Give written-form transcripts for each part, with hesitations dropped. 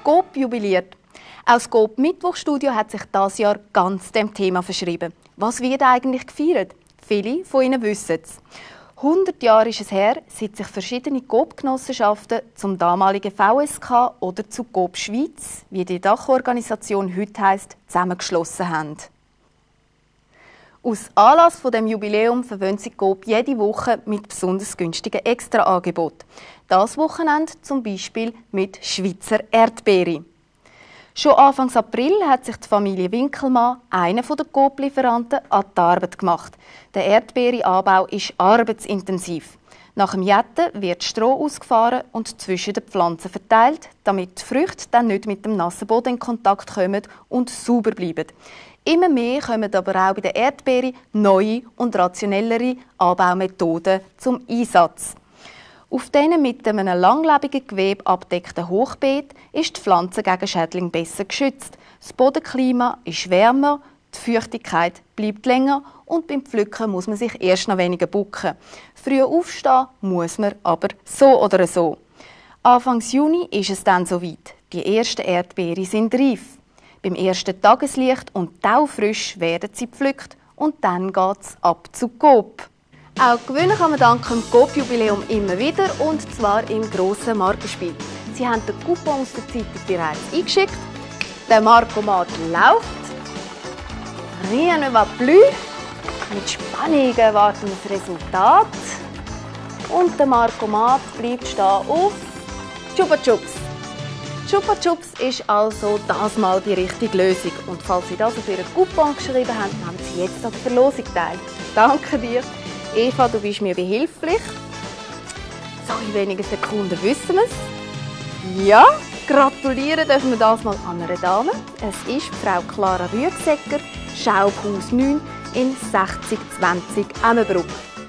Coop jubiliert. Auch das Coop Mittwochstudio hat sich dieses Jahr ganz dem Thema verschrieben. Was wird eigentlich gefeiert? Viele von Ihnen wissen es. 100 Jahre ist es her, seit sich verschiedene Coop-Genossenschaften zum damaligen VSK oder zu Coop Schweiz, wie die Dachorganisation heute heisst, zusammengeschlossen haben. Aus Anlass von dem Jubiläum verwöhnt sich Coop jede Woche mit besonders günstigen Extraangeboten. Das Wochenende zum Beispiel mit Schweizer Erdbeere. Schon Anfang April hat sich die Familie Winkelmann, einer der Coop-Lieferanten, an die Arbeit gemacht. Der Erdbeerenanbau ist arbeitsintensiv. Nach dem Jetten wird Stroh ausgefahren und zwischen den Pflanzen verteilt, damit die Früchte dann nicht mit dem nassen Boden in Kontakt kommen und sauber bleiben. Immer mehr kommen aber auch bei der Erdbeere neue und rationellere Anbaumethoden zum Einsatz. Auf diesen mit einem langlebigen Gewebe abgedeckten Hochbeet ist die Pflanze gegen Schädlinge besser geschützt. Das Bodenklima ist wärmer, die Feuchtigkeit bleibt länger und beim Pflücken muss man sich erst noch weniger bucken. Früh aufstehen muss man aber so oder so. Anfang Juni ist es dann soweit. Die ersten Erdbeeren sind reif. Beim ersten Tageslicht und taufrisch werden sie gepflückt und dann geht es ab zu Coop. Auch gewinnen kann man dank dem Coop-Jubiläum immer wieder, und zwar im grossen Markenspiel. Sie haben den Coupon aus der Zeitung bereits eingeschickt. Der Markomat läuft. Rien ne va plus. Mit Spannung erwarten wir das Resultat. Und der Markomat bleibt stehen auf Chupa Chups. Chupa Chups ist also das Mal die richtige Lösung. Und falls Sie das auf Ihren Coupon geschrieben haben, haben Sie jetzt an der Verlosung teil. Danke dir. Eva, du bist mir behilflich. So in wenigen Sekunden wissen wir es. Ja, gratulieren dürfen wir das mal an einer Dame. Es ist Frau Clara Rüegsegger, Schaubhaus 9 in 6020 Emmenbruck.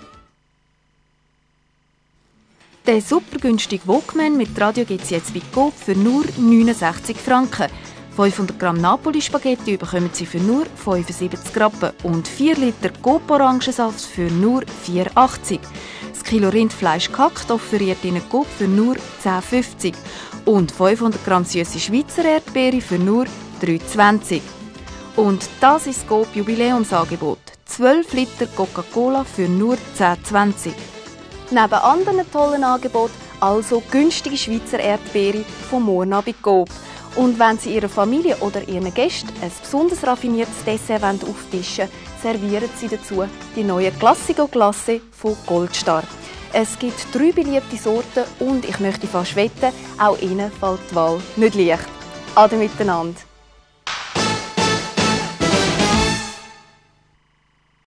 Den super günstigen Walkman mit Radio gibt es jetzt bei Coop für nur 69 Franken. 500 Gramm Napoli-Spaghetti bekommen Sie für nur 75 Rappen und 4 Liter Coop-Orangensaft für nur 4,80. Das Kilo Rindfleisch Kackt offeriert Ihnen Coop für nur 10,50 und 500 Gramm süße Schweizer Erdbeere für nur 3,20. Und das ist das Coop-Jubiläumsangebot. 12 Liter Coca-Cola für nur 10,20. Neben anderen tollen Angeboten also günstige Schweizer Erdbeere von Morna bei Coop. Und wenn Sie Ihrer Familie oder Ihren Gästen ein besonders raffiniertes Dessert auftischen wollen, servieren Sie dazu die neue Classico Glace von Goldstar. Es gibt 3 beliebte Sorten und ich möchte fast wetten, auch Ihnen fällt die Wahl nicht leicht. Ade miteinander!